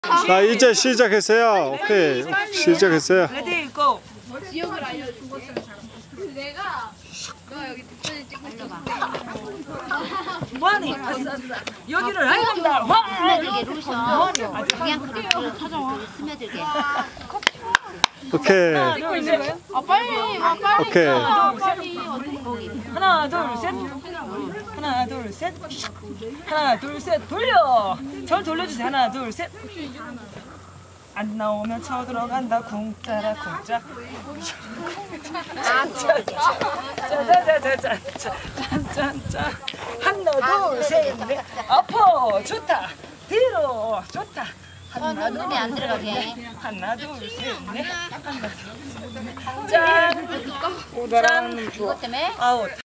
자, 이제 시작했어요. 오케이, 시작했어요. 레디 고. 지역을 알려준 것은 내가 너 여기 뒷전에 찍고 있어봐. 뭐하니? 여기를 알겠다. 스며들게 루션 그냥 그렇게 스며들게. 오케이. 하나, 둘, 셋. 빨리 오케이. 하나, 둘, 셋. 하나, 둘, 셋. 하나, 둘, 셋. 돌려. 절 돌려주세요. 하나, 둘, 셋. 안 나오면 쳐 들어간다. 쿵 따라 쿵짝. 짜자자자자자자자자. 하나, 둘, 셋, 넷. 앞으로 좋다. 뒤로 좋다. 하나, 눈이 안 들어가게. 하나, 둘, 셋, 넷. 하나, 둘, 짠. 이것 때문에? 아웃.